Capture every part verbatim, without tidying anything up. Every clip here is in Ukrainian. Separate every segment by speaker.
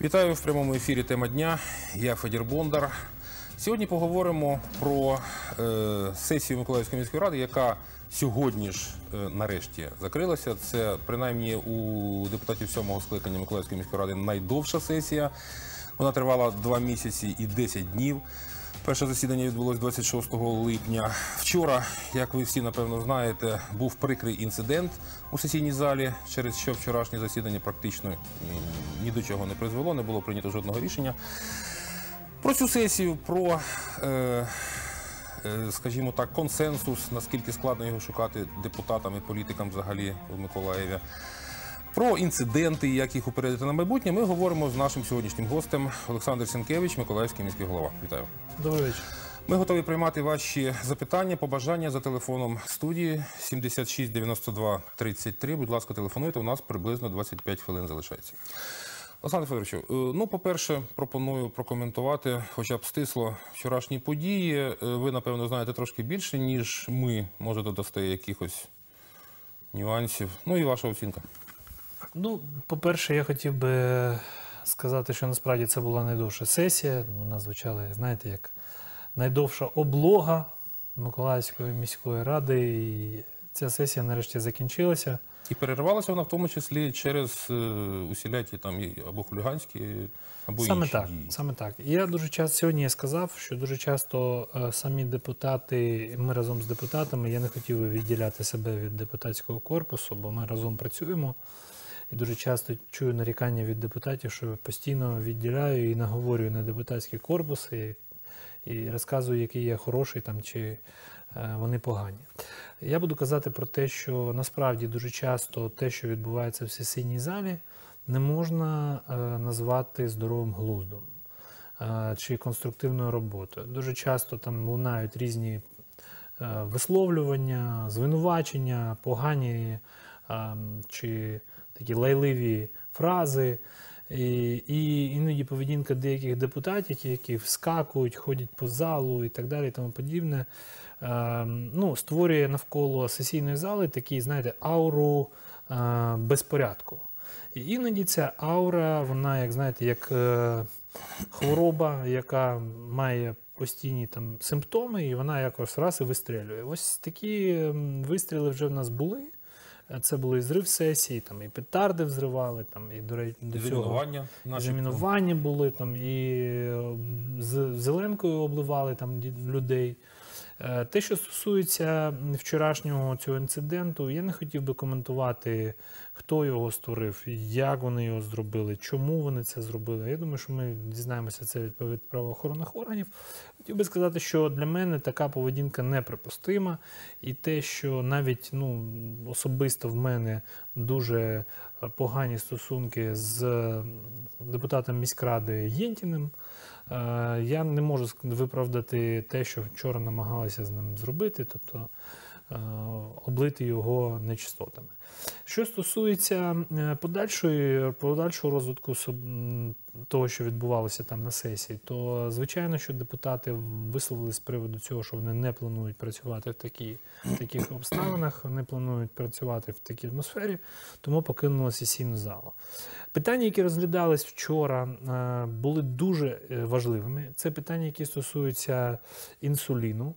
Speaker 1: Вітаю в прямому ефірі «Тема дня». Я Федір Бондар. Сьогодні поговоримо про е, сесію Миколаївської міської ради, яка сьогодні ж е, нарешті закрилася. Це принаймні у депутатів сьомого скликання Миколаївської міської ради найдовша сесія. Вона тривала два місяці і десять днів. Перше засідання відбулося двадцять шостого липня. Вчора, як ви всі напевно знаєте, був прикрий інцидент у сесійній залі, через що вчорашнє засідання практично ні до чого не призвело, не було прийнято жодного рішення. Про цю сесію, про, е, е, скажімо так, консенсус, наскільки складно його шукати депутатам і політикам взагалі в Миколаєві. Про інциденти, як їх упередити на майбутнє, ми говоримо з нашим сьогоднішнім гостем Олександр Сінкевич, Миколаївський міський голова. Вітаю.
Speaker 2: Добрий вечір.
Speaker 1: Ми готові приймати ваші запитання, побажання за телефоном студії сімдесят шість дев'яносто два тридцять три. Будь ласка, телефонуйте, у нас приблизно двадцять п'ять хвилин залишається. Олександр Федоровичу, ну, по-перше, пропоную прокоментувати, хоча б стисло, вчорашні події. Ви, напевно, знаєте трошки більше, ніж ми. Може, додасте якихось нюансів. Ну і ваша оцінка.
Speaker 2: Ну, по-перше, я хотів би сказати, що насправді це була найдовша сесія. Вона звучала, знаєте, як найдовша облога Миколаївської міської ради. І ця сесія нарешті закінчилася.
Speaker 1: І перервалася вона в тому числі через е, усілякі там або хуліганські, або
Speaker 2: саме
Speaker 1: інші
Speaker 2: так,
Speaker 1: дії.
Speaker 2: Саме так. І я дуже часто, сьогодні я сказав, що дуже часто е, самі депутати, ми разом з депутатами, я не хотів би відділяти себе від депутатського корпусу, бо ми разом працюємо. І дуже часто чую нарікання від депутатів, що постійно відділяю і наговорюю на депутатські корпуси і, і розказую, який я хороший там, чи е, вони погані. Я буду казати про те, що насправді дуже часто те, що відбувається в сесійній залі, не можна е, назвати здоровим глуздом е, чи конструктивною роботою. Дуже часто там лунають різні е, висловлювання, звинувачення, погані е, чи такі лайливі фрази, і, і іноді поведінка деяких депутатів, які вскакують, ходять по залу і так далі, і тому подібне, е, ну, створює навколо сесійної зали такі, знаєте, ауру е, безпорядку. І іноді ця аура, вона, як знаєте, як е, хвороба, яка має постійні там симптоми, і вона якось раз і вистрілює. Ось такі вистріли вже в нас були. Це було і зрив сесії, там, і петарди взривали, там, і до речі, до цього замінування були, там, і з зеленкою обливали там, людей. Те, що стосується вчорашнього цього інциденту, я не хотів би коментувати, хто його створив, як вони його зробили, чому вони це зробили. Я думаю, що ми дізнаємося це від правоохоронних органів. Хотів би сказати, що для мене така поведінка неприпустима. І те, що навіть ну, особисто в мене дуже погані стосунки з депутатом міськради Єнтіним, я не можу виправдати те, що вчора намагалися з ним зробити, тобто облити його нечистотами. Що стосується подальшої, подальшого розвитку того, що відбувалося там на сесії, то звичайно, що депутати висловили з приводу цього, що вони не планують працювати в, такі, в таких обставинах, не планують працювати в такій атмосфері, тому покинули сесійну залу. Питання, які розглядались вчора, були дуже важливими. Це питання, які стосуються інсуліну.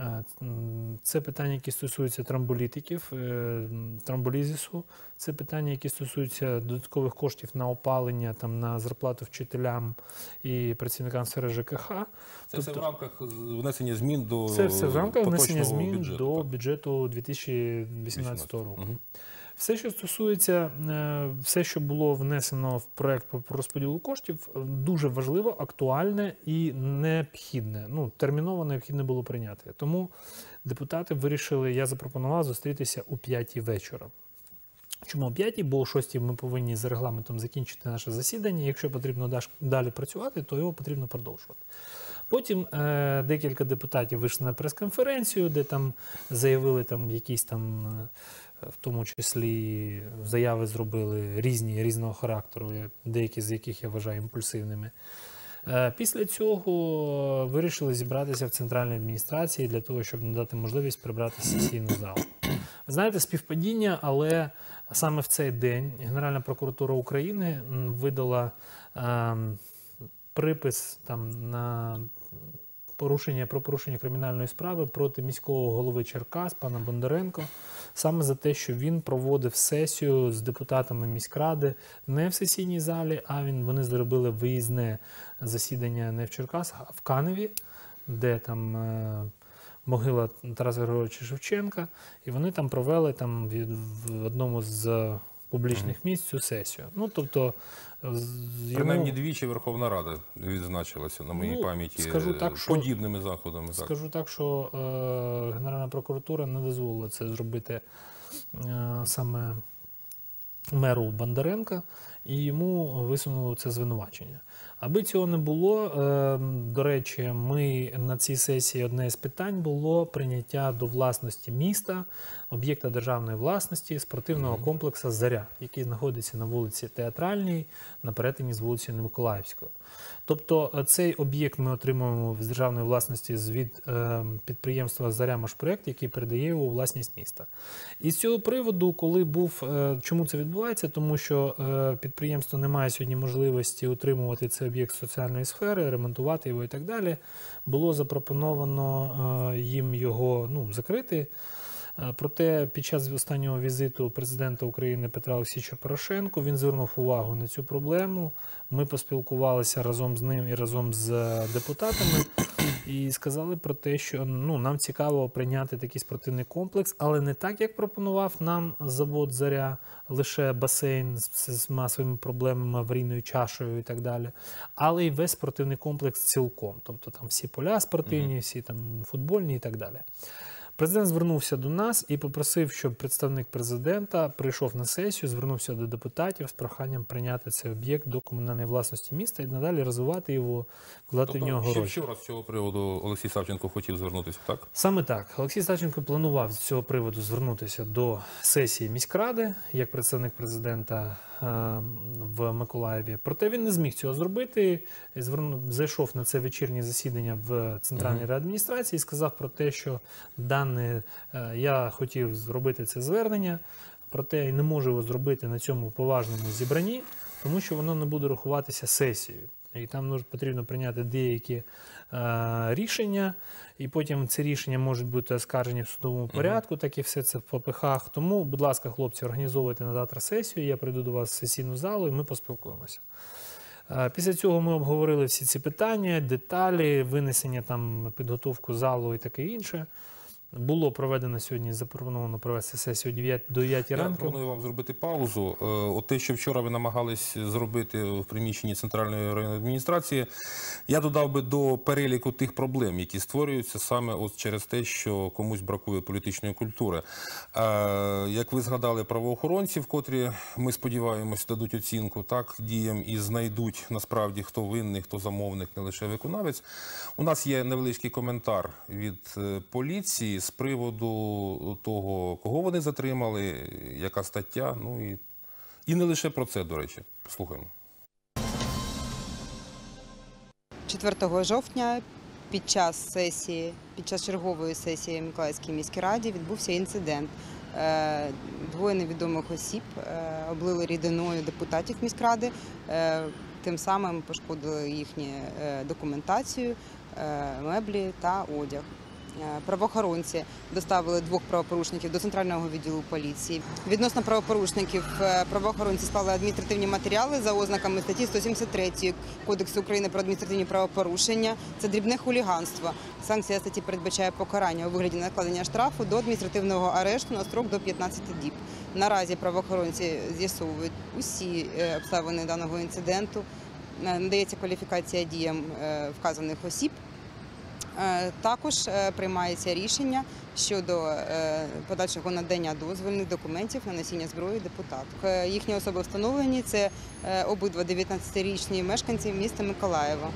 Speaker 2: Це питання, які стосуються тромболітиків, тромболізису. Це питання, які стосуються додаткових коштів на опалення, там, на зарплату вчителям і працівникам сфери ЖКХ.
Speaker 1: Це
Speaker 2: тобто,
Speaker 1: все в рамках внесення змін до
Speaker 2: Це все в рамках внесення змін
Speaker 1: бюджету,
Speaker 2: до бюджету дві тисячі вісімнадцятого року. Угу. Все, що стосується, все, що було внесено в проект по розподілу коштів, дуже важливо, актуальне і необхідне. Ну, терміново необхідне було прийняти. Тому депутати вирішили, я запропонував зустрітися у п'ятій вечора. Чому о п'ятій? Бо о шостій ми повинні за регламентом закінчити наше засідання. Якщо потрібно далі працювати, то його потрібно продовжувати. Потім е, декілька депутатів вийшли на прес-конференцію, де там заявили там якісь там, в тому числі заяви зробили різні, різного характеру, деякі з яких я вважаю імпульсивними. Е, після цього вирішили зібратися в центральній адміністрації для того, щоб надати можливість прибрати сесійну залу. Знаєте, співпадіння, але саме в цей день Генеральна прокуратура України м, видала е, припис там, на порушення, про порушення кримінальної справи проти міського голови Черкас, пана Бондаренко, саме за те, що він проводив сесію з депутатами міськради не в сесійній залі, а він, вони зробили виїзне засідання не в Черкасах, а в Каневі, де там е, могила Тараса Григоровича Шевченка, і вони там провели там, від, в одному з публічних місць цю сесію. Ну, тобто, з- йому-
Speaker 1: Принаймні двічі Верховна Рада відзначилася на моїй
Speaker 2: Ну,
Speaker 1: пам'яті
Speaker 2: скажу так, що-
Speaker 1: подібними заходами. Так.
Speaker 2: Скажу так, що е, Генеральна прокуратура не дозволила це зробити е, саме меру Бондаренка, і йому висунули це звинувачення. Аби цього не було, е, до речі, ми на цій сесії одне з питань було прийняття до власності міста, об'єкта державної власності, спортивного комплексу «Заря», який знаходиться на вулиці Театральній, на перетині з вулицею Миколаївською. Тобто е, цей об'єкт ми отримуємо з державної власності від е, підприємства «Заря Машпроект», який передає його у власність міста. І з цього приводу, коли був, е, чому це відбувається? Тому що е, підприємство не має сьогодні можливості утримувати цей об'єкт соціальної сфери, ремонтувати його і так далі. Було запропоновано е, їм його ну, закрити. Е, Проте під час останнього візиту президента України Петра Олексійовича Порошенка він звернув увагу на цю проблему. Ми поспілкувалися разом з ним і разом з депутатами і сказали про те, що ну, нам цікаво прийняти такий спортивний комплекс, але не так, як пропонував нам завод «Заря», лише басейн з, з масовими проблемами, аварійною чашею і так далі, але й весь спортивний комплекс цілком. Тобто там всі поля спортивні, всі там футбольні і так далі. Президент звернувся до нас і попросив, щоб представник президента прийшов на сесію, звернувся до депутатів з проханням прийняти цей об'єкт до комунальної власності міста і надалі розвивати його, вкладати в нього
Speaker 1: Тобто, ще
Speaker 2: гроші.
Speaker 1: вчора з цього приводу Олексій Савченко хотів звернутися, так?
Speaker 2: Саме так. Олексій Савченко планував з цього приводу звернутися до сесії міськради, як представник президента е, в Миколаєві. Проте він не зміг цього зробити. Звернув, зайшов на це вечірнє засідання в Центральній реадміністрації і сказав про те, що дане, е, я хотів зробити це звернення, проте я не можу його зробити на цьому поважному зібранні, тому що воно не буде рахуватися сесією. І там нужно, потрібно прийняти деякі е, рішення, і потім ці рішення можуть бути оскаржені в судовому порядку, так і все це в попихах. Тому, будь ласка, хлопці, організовуйте на завтра сесію, я прийду до вас в сесійну залу і ми поспілкуємося. Е, Після цього ми обговорили всі ці питання, деталі, винесення, там, підготовку залу і таке інше. Було проведено сьогодні, запропоновано провести сесію до дев'ятій
Speaker 1: Я
Speaker 2: ранку.
Speaker 1: пропоную вам зробити паузу. Е, От те, що вчора ви намагались зробити в приміщенні Центральної районної адміністрації, я додав би до переліку тих проблем, які створюються саме от через те, що комусь бракує політичної культури. Е, Як ви згадали правоохоронців, котрі, ми сподіваємось, дадуть оцінку так діям і знайдуть насправді, хто винний, хто замовник, не лише виконавець. У нас є невеличкий коментар від е, поліції з приводу того, кого вони затримали, яка стаття, ну і, і не лише про це, до речі. Послухаємо.
Speaker 3: четвертого жовтня під час сесії, під час чергової сесії в Миколаївській міській раді відбувся інцидент. Е, Двоє невідомих осіб е, облили рідиною депутатів міськради, е, тим самим пошкодили їхню е, документацію, е, меблі та одяг. Правоохоронці доставили двох правопорушників до центрального відділу поліції. Відносно правопорушників правоохоронці склали адміністративні матеріали за ознаками статті сто сімдесят три Кодексу України про адміністративні правопорушення. Це дрібне хуліганство. Санкція статті передбачає покарання у вигляді накладення штрафу до адміністративного арешту на строк до п'ятнадцяти діб. Наразі правоохоронці з'ясовують усі обставини даного інциденту. Надається кваліфікація діям вказаних осіб. Також приймається рішення щодо подальшого надання дозвільних документів на носіння зброї депутату. Їхні особи встановлені – це обидва дев'ятнадцятирічні мешканці міста Миколаєва.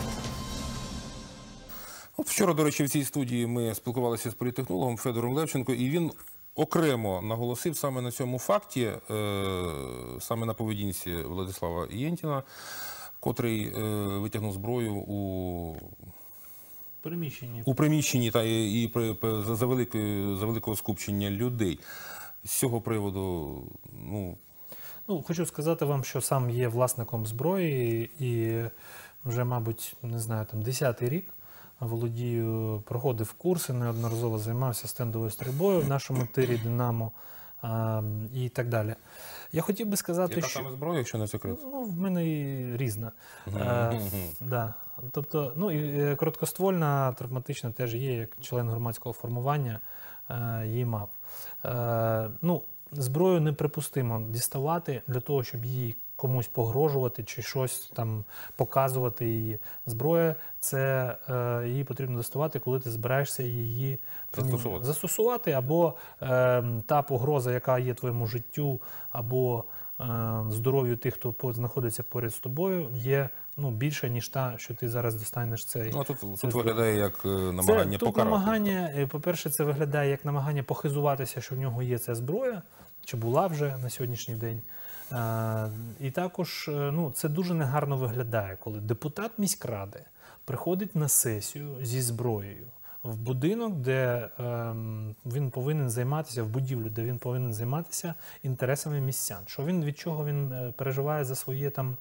Speaker 1: От вчора, до речі, в цій студії ми спілкувалися з політтехнологом Федором Левченко, і він окремо наголосив саме на цьому факті, саме на поведінці Владислава Єнтіна, котрий витягнув зброю у
Speaker 2: Приміщення.
Speaker 1: у приміщенні та і, і при, при- за, за, великою, за великого скупчення людей. З цього приводу, ну,
Speaker 2: Ну, хочу сказати вам, що сам є власником зброї і вже, мабуть, не знаю, там десятий рік володію, проходив курси, неодноразово займався стендовою стрільбою в нашому тирі «Динамо» а, і так далі. Я хотів би сказати,
Speaker 1: яка
Speaker 2: що...
Speaker 1: саме зброя, якщо не секрет?
Speaker 2: Ну, в мене і різна. Е, да. Тобто, ну, і е, короткоствольна, травматична теж є, як член громадського формування, е, її мав. Е, ну, зброю неприпустимо діставати для того, щоб її комусь погрожувати чи щось там показувати її. Зброя – це е, її потрібно доставати, коли ти збираєшся її
Speaker 1: Застосувати.
Speaker 2: застосувати, або е, та погроза, яка є твоєму життю, або е, здоров'ю тих, хто по- знаходиться поряд з тобою, є ну, більше, ніж та, що ти зараз достанеш цей.
Speaker 1: Ну, а тут,
Speaker 2: це
Speaker 1: тут виглядає як е, намагання
Speaker 2: це, тут
Speaker 1: покарати.
Speaker 2: намагання, е, по-перше, це виглядає як намагання похизуватися, що в нього є ця зброя, чи була вже на сьогоднішній день. Е, і також е, ну, це дуже негарно виглядає, коли депутат міськради приходить на сесію зі зброєю в будинок, де е, він повинен займатися, в будівлю, де він повинен займатися інтересами містян. Що він, від чого він е, переживає за своє там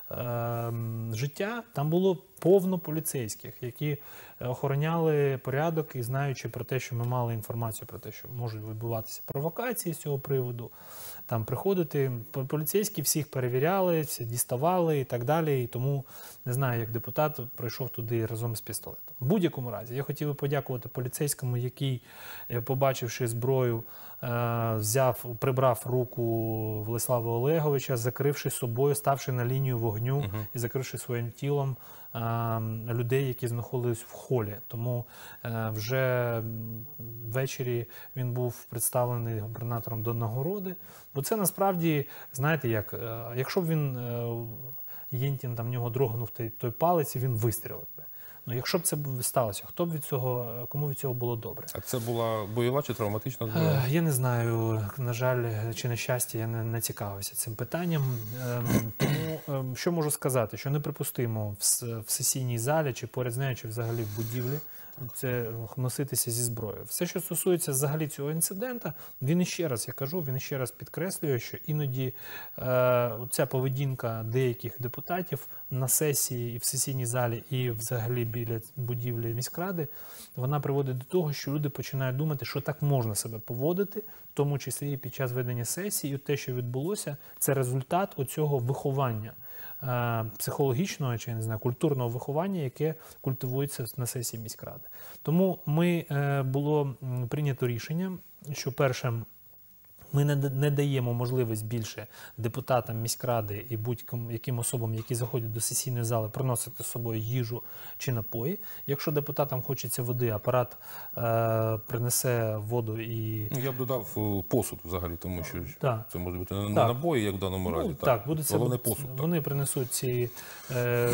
Speaker 2: е, життя, там було повно поліцейських, які охороняли порядок і знаючи про те, що ми мали інформацію про те, що можуть відбуватися провокації з цього приводу, там приходити, поліцейські всіх перевіряли, всі діставали і так далі, і тому, не знаю, як депутат прийшов туди разом з пістолетом. В будь-якому разі, я хотів би подякувати поліцейському, який, побачивши зброю, взяв, прибрав руку Владислава Олеговича, закривши собою, ставши на лінію вогню uh-huh. і закривши своїм тілом людей, які знаходились в холі. Тому вже ввечері він був представлений губернатором до нагороди. Бо це насправді, знаєте як, якщо б він, Єнтін, там в нього дрогнув той, той палець, і він вистрілив би. Ну, якщо б це сталося, хто б від цього, кому від цього було добре?
Speaker 1: А це була бойова чи травматична зброя?
Speaker 2: Я не знаю, на жаль, чи на щастя, я не, не цікавився цим питанням. Тому, що можу сказати, що неприпустимо в, в сесійній залі, чи поряд з нею, чи взагалі в будівлі, це носитися зі зброєю. Все, що стосується взагалі цього інцидента, він іще раз, я кажу, він іще раз підкреслює, що іноді е, ця поведінка деяких депутатів на сесії і в сесійній залі, і взагалі біля будівлі міськради, вона приводить до того, що люди починають думати, що так можна себе поводити, в тому числі і під час ведення сесії, і те, що відбулося, це результат оцього виховання. Психологічного чи, не знаю, культурного виховання, яке культивується на сесії міськради. Тому ми, було прийнято рішення, що першим ми не, не даємо можливість більше депутатам міськради і будь-яким особам, які заходять до сесійної зали, приносити з собою їжу чи напої. Якщо депутатам хочеться води, апарат е, принесе воду і...
Speaker 1: Ну, я б додав посуд взагалі, тому що
Speaker 2: так.
Speaker 1: це може бути не набої, як в даному разі.
Speaker 2: Ну,
Speaker 1: так,
Speaker 2: так, буде це,
Speaker 1: головне посуд.
Speaker 2: Вони
Speaker 1: так.
Speaker 2: принесуть ці е,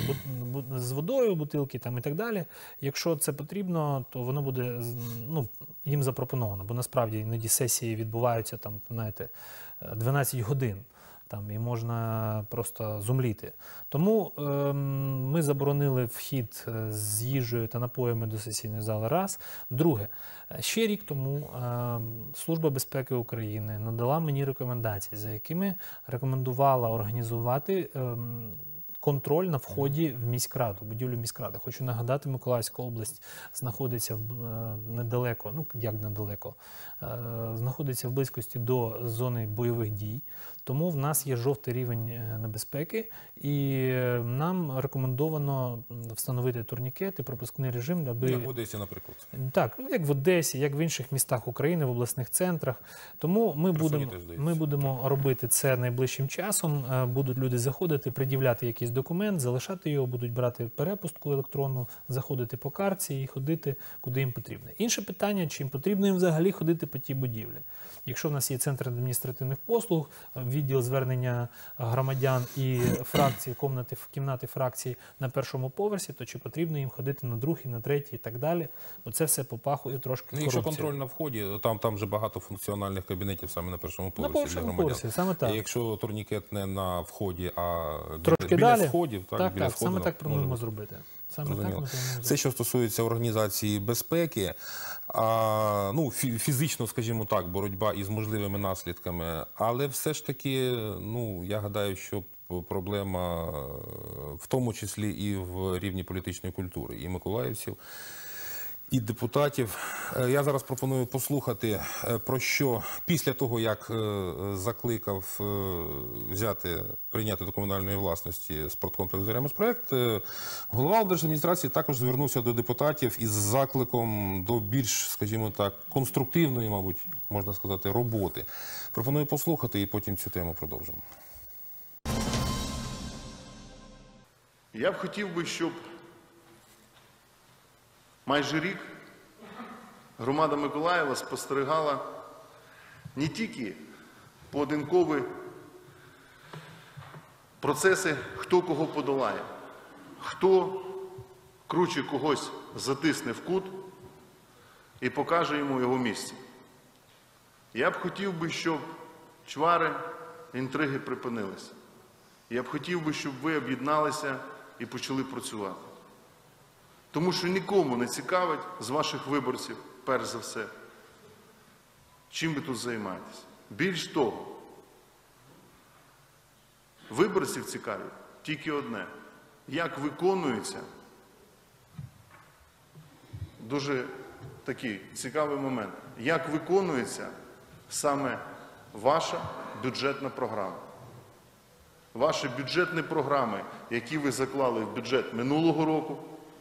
Speaker 2: бу, бу, з водою бутилки там, і так далі. Якщо це потрібно, то воно буде ну, їм запропоновано, бо насправді іноді сесії відбуваються там, знаєте, дванадцять годин. Там, і можна просто зумліти. Тому е, ми заборонили вхід з їжею та напоями до сесійної зали. Раз. Друге, ще рік тому е, Служба безпеки України надала мені рекомендації, за якими рекомендувала організувати е, контроль на вході в міськраду, будівлю міськради. Хочу нагадати, Миколаївська область знаходиться в, е, недалеко, ну як недалеко, е, знаходиться в близькості до зони бойових дій. Тому в нас є жовтий рівень небезпеки, і нам рекомендовано встановити турнікет і пропускний режим, аби...
Speaker 1: Як в Одесі, наприклад.
Speaker 2: Так, як в Одесі, як в інших містах України, в обласних центрах. Тому ми будемо, ми будемо робити це найближчим часом. Будуть люди заходити, пред'являти якийсь документ, залишати його, будуть брати перепустку електронну, заходити по картці і ходити, куди їм потрібно. Інше питання, чи їм потрібно їм взагалі ходити по тій будівлі. Якщо в нас є центр адміністративних послуг, відділ звернення громадян і фракції, кімнати, кімнати фракцій на першому поверсі, то чи потрібно їм ходити на другий, на третій і так далі, бо це все попахує трошки
Speaker 1: ну,
Speaker 2: корупцією.
Speaker 1: Якщо контроль на вході, там, там вже багато функціональних кабінетів саме на першому поверсі
Speaker 2: на першому
Speaker 1: для громадян.
Speaker 2: поверсі, саме так.
Speaker 1: І якщо турнікет не на вході, а
Speaker 2: трошки
Speaker 1: біля
Speaker 2: далі,
Speaker 1: сходів, так,
Speaker 2: так,
Speaker 1: біля
Speaker 2: так
Speaker 1: сходів,
Speaker 2: саме так плануємо зробити. Саме так ми
Speaker 1: Зрозуміло.
Speaker 2: плануємо.
Speaker 1: Це що стосується організації безпеки, а, ну, фі- фізично, скажімо так, боротьба із можливими наслідками, але все ж таки, ну, я гадаю, що проблема в тому числі і в рівні політичної культури, і миколаївців, і депутатів. Е, Я зараз пропоную послухати, е, про що після того, як е, закликав е, взяти, прийняти до комунальної власності спорткомплекс «Зоря-Моспроект», е, голова облдержадміністрації також звернувся до депутатів із закликом до більш, скажімо так, конструктивної, мабуть, можна сказати, роботи. Пропоную послухати і потім цю тему продовжимо.
Speaker 4: Я б хотів би, щоб майже рік громада Миколаєва спостерігала не тільки поодинкові процеси, хто кого подолає, хто круче когось затисне в кут і покаже йому його місце. Я б хотів би, щоб чвари, інтриги припинилися. Я б хотів би, щоб ви об'єдналися і почали працювати. Тому що нікому не цікавить з ваших виборців, перш за все, чим ви тут займаєтесь. Більш того, виборців цікавить тільки одне – як виконується, дуже такий цікавий момент, як виконується саме ваша бюджетна програма. Ваші бюджетні програми, які ви заклали в бюджет минулого року,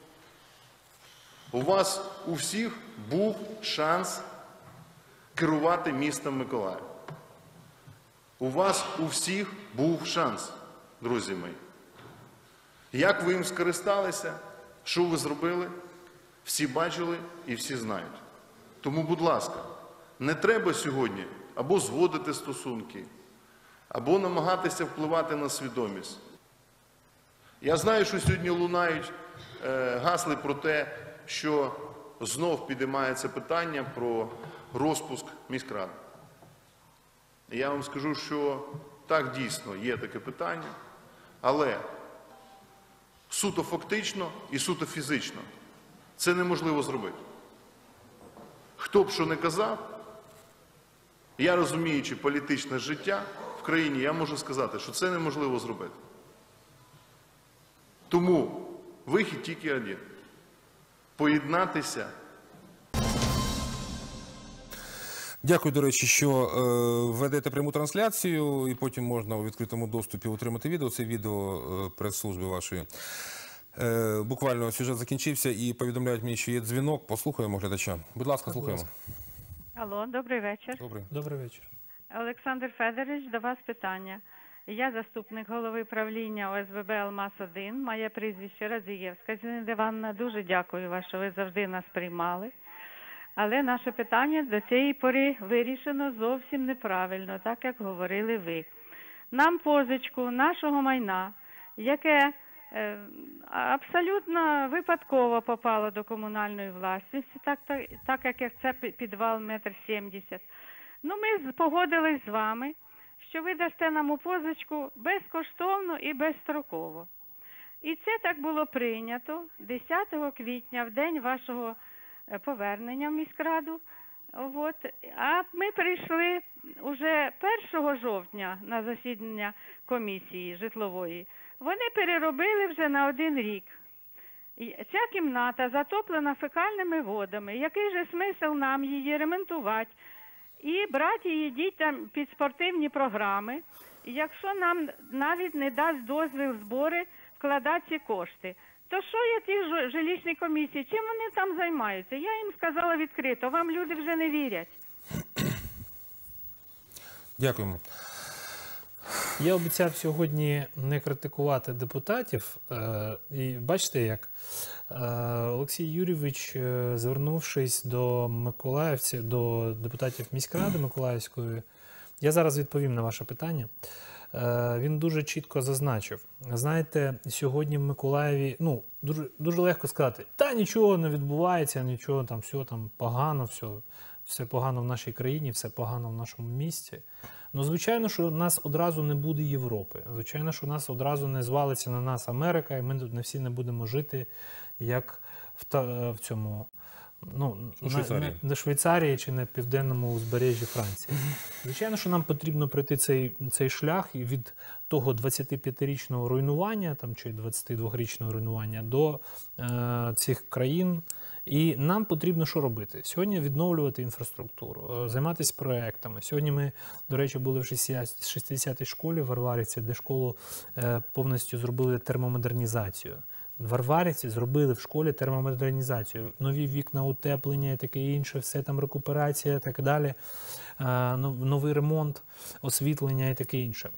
Speaker 4: у вас у всіх був шанс керувати містом Миколаїв. У вас у всіх був шанс, друзі мої. Як ви їм скористалися, що ви зробили, всі бачили і всі знають. Тому, будь ласка, не треба сьогодні або зводити стосунки, або намагатися впливати на свідомість. Я знаю, що сьогодні лунають е, гасли про те, що знов підіймається питання про розпуск міськради. Я вам скажу, що так, дійсно, є таке питання, але суто фактично і суто фізично це неможливо зробити. Хто б що не казав, я розуміючи політичне життя в країні, я можу сказати, що це неможливо зробити. Тому вихід тільки один – поєднатися.
Speaker 1: Дякую, до речі, що е, ведете пряму трансляцію, і потім можна у відкритому доступі отримати відео. Це відео е, прес-служби вашої. Е, буквально сюжет закінчився і повідомляють мені, що є дзвінок. Послухаємо глядача. Будь ласка, слухаємо.
Speaker 5: Алло, добрий вечір.
Speaker 1: Добре.
Speaker 2: Добрий вечір.
Speaker 5: Олександр Федорович, до вас питання. Я заступник голови правління О С Б Б «Алмаз один», моє прізвище Радзієвська. Зінаїда Івановна, дуже дякую вам, що ви завжди нас приймали. Але наше питання до цієї пори вирішено зовсім неправильно, так як говорили ви. Нам позичку нашого майна, яке е, абсолютно випадково попало до комунальної власності, так, так, так як це підвал метр сімдесят. Ну, ми погодились з вами, що ви дасте нам у позичку безкоштовно і безстроково. І це так було прийнято десятого квітня, в день вашого повернення в міськраду. От. А ми прийшли уже першого жовтня на засідання комісії житлової. Вони переробили вже на один рік. І ця кімната затоплена фекальними водами. Який же смисл нам її ремонтувати і брати її дітям під спортивні програми, якщо нам навіть не дасть дозвіл збори вкладати ці кошти? То що є ті жилищні комісії? Чим вони там займаються? Я їм сказала відкрито, вам люди вже не вірять.
Speaker 1: Дякуємо.
Speaker 2: Я обіцяв сьогодні не критикувати депутатів. Е, і бачите, як е, Олексій Юрійович, е, звернувшись до миколаївців, до депутатів міськради Миколаївської, я зараз відповім на ваше питання. Е, він дуже чітко зазначив. Знаєте, сьогодні в Миколаєві, ну, дуже, дуже легко сказати, та нічого не відбувається, нічого там, все там погано, все. все погано в нашій країні, все погано в нашому місті. Ну, звичайно, що у нас одразу не буде Європи. Звичайно, що у нас одразу не звалиться на нас Америка, і ми тут не всі не будемо жити, як в, та, в цьому, ну,
Speaker 1: У Швейцарії.
Speaker 2: на, на Швейцарії чи на південному узбережжі Франції. Звичайно, що нам потрібно пройти цей, цей шлях і від того двадцятип'ятирічного руйнування там, чи двадцятидвохрічного руйнування до е, цих країн. І нам потрібно що робити? Сьогодні відновлювати інфраструктуру, займатися проектами. Сьогодні ми, до речі, були в шістдесятій школі в Варварівці, де школу е, повністю зробили термомодернізацію. В Варварівці зробили в школі термомодернізацію. Нові вікна, утеплення і таке інше, все там рекуперація і так далі, е, новий ремонт, освітлення і таке інше.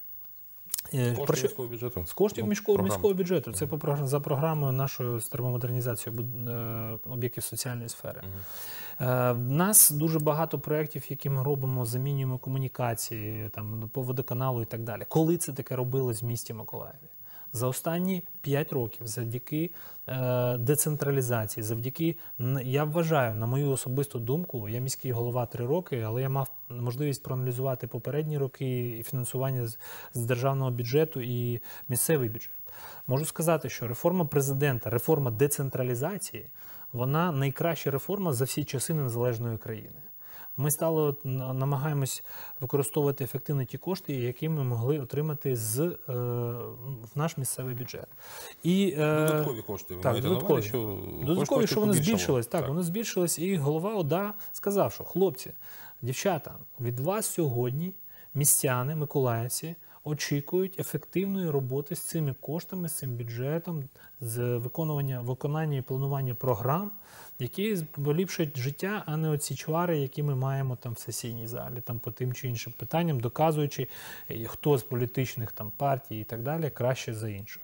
Speaker 1: З коштів міського бюджету?
Speaker 2: З коштів
Speaker 1: Ну,
Speaker 2: міського,
Speaker 1: програма.
Speaker 2: міського бюджету. Це по, за програмою нашої з термомодернізації об'єктів соціальної сфери. Угу. Е, в нас дуже багато проєктів, які ми робимо, замінюємо комунікації там, по водоканалу і так далі. Коли це таке робилось в місті Миколаєві? За останні п'ять років завдяки е, децентралізації, завдяки, я вважаю, на мою особисту думку, я міський голова три роки, але я мав можливість проаналізувати попередні роки і фінансування з, з державного бюджету і місцевий бюджет. Можу сказати, що реформа президента, реформа децентралізації, вона найкраща реформа за всі часи незалежної країни. Ми стали, намагаємось використовувати ефективно ті кошти, які ми могли отримати з, е, в наш місцевий бюджет. І, е,
Speaker 1: додаткові кошти. Ви
Speaker 2: так,
Speaker 1: маєте
Speaker 2: додаткові.
Speaker 1: на увазі, що
Speaker 2: Додаткові, що вони збільшились. Так,
Speaker 1: так,
Speaker 2: вони збільшились. І голова ОДА сказав, що хлопці, дівчата, від вас сьогодні містяни, миколаївці, очікують ефективної роботи з цими коштами, з цим бюджетом, з виконування, виконання і планування програм, які поліпшують життя, а не оці чвари, які ми маємо там в сесійній залі, там по тим чи іншим питанням, доказуючи, хто з політичних там партій і так далі краще за інших.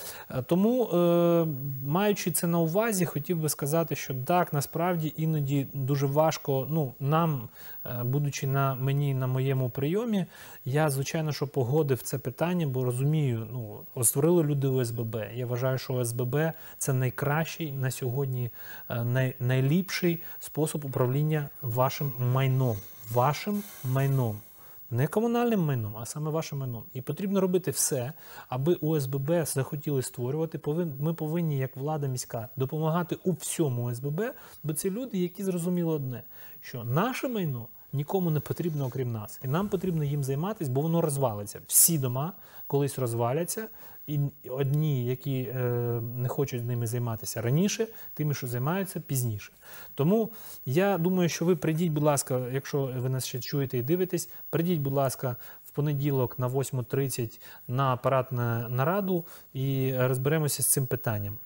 Speaker 2: Тому, е, маючи це на увазі, хотів би сказати, що так, насправді іноді дуже важко, ну, нам, е, будучи на мені, на моєму прийомі, я, звичайно, що погодив це питання, бо розумію, ну, створили люди О С Б Б. Я вважаю, що О С Б Б – це найкращий на сьогодні, е, най, найліпший спосіб управління вашим майном. Вашим майном. Не комунальним майном, а саме вашим майном. І потрібно робити все, аби О С Б Б захотіли створювати. Ми повинні, як влада міська, допомагати у всьому О С Б Б, бо це люди, які зрозуміли одне, що наше майно нікому не потрібно, окрім нас. І нам потрібно їм займатися, бо воно розвалиться. Всі дома колись розваляться, і одні, які е, не хочуть ними займатися раніше, тими, що займаються пізніше. Тому я думаю, що ви прийдіть, будь ласка, якщо ви нас ще чуєте і дивитесь, прийдіть, будь ласка, в понеділок на восьма тридцять на апаратну нараду і розберемося з цим питанням.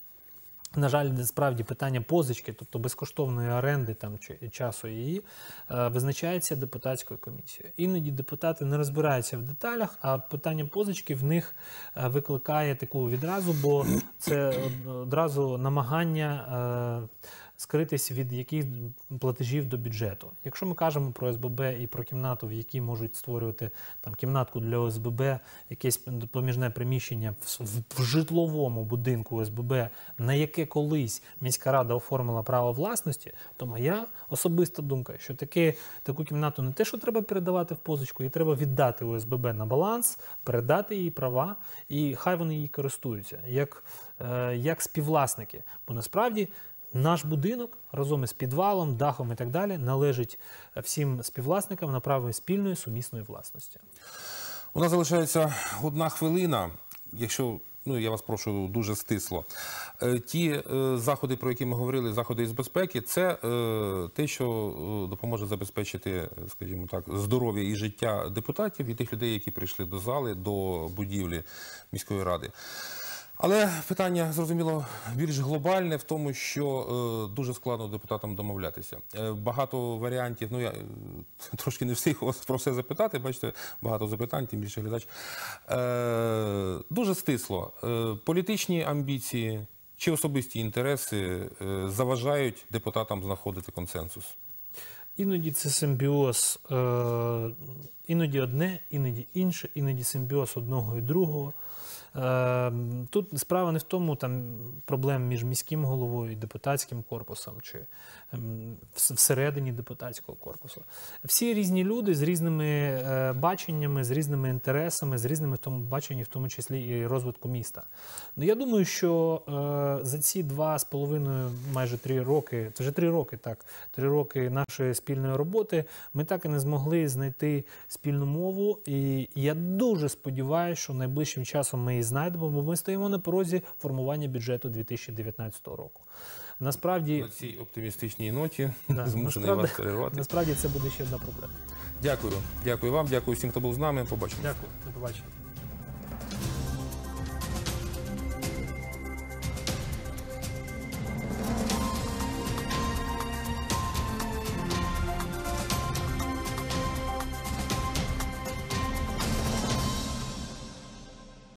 Speaker 2: На жаль, справді питання позички, тобто безкоштовної оренди там, чи часу її, е, визначається депутатською комісією. Іноді депутати не розбираються в деталях, а питання позички в них е, викликає таку відразу, бо це одразу намагання е, скритись від яких платежів до бюджету. Якщо ми кажемо про О С Б Б і про кімнату, в якій можуть створювати там, кімнатку для О С Б Б, якесь поміжне приміщення в, в, в житловому будинку О С Б Б, на яке колись міська рада оформила право власності, то моя особиста думка, що таке, таку кімнату не те, що треба передавати в позичку, її треба віддати О С Б Б на баланс, передати їй права, і хай вони її користуються, як, е, як співвласники. Бо насправді наш будинок разом із підвалом, дахом і так далі належить всім співвласникам на право спільної сумісної власності.
Speaker 1: У нас залишається одна хвилина, якщо, ну, я вас прошу дуже стисло. Е, Ті е, заходи, про які ми говорили, заходи із безпеки, це е, те, що е, допоможе забезпечити, скажімо так, здоров'я і життя депутатів і тих людей, які прийшли до зали, до будівлі міської ради. Але питання, зрозуміло, більш глобальне в тому, що е, дуже складно депутатам домовлятися. Е, багато варіантів, ну я е, трошки не встиг вас про все запитати, бачите, багато запитань, тим більше глядач. Е, дуже стисло. Е, політичні амбіції чи особисті інтереси е, заважають депутатам знаходити консенсус?
Speaker 2: Іноді це симбіоз, е, іноді одне, іноді інше, іноді симбіоз одного і другого. Е, Тут справа не в тому, там проблем між міським головою і депутатським корпусом, чи ем, вс- всередині депутатського корпусу. Всі різні люди з різними е, баченнями, з різними інтересами, з різними в тому баченні, в тому числі і розвитку міста. Ну, я думаю, що е, за ці два з половиною, майже три роки, це вже три роки, так, три роки нашої спільної роботи, ми так і не змогли знайти спільну мову. І я дуже сподіваюся, що найближчим часом ми її знайдемо, бо ми стоїмо на порозі формування бюджету дві тисячі дев'ятнадцятого року. Насправді,
Speaker 1: На цій оптимістичній ноті
Speaker 2: да,
Speaker 1: змушений
Speaker 2: насправді,
Speaker 1: вас перервати.
Speaker 2: насправді це буде ще одна проблема.
Speaker 1: Дякую. Дякую вам, дякую всім, хто був з нами. Побачимо.
Speaker 2: Дякую, до побачення.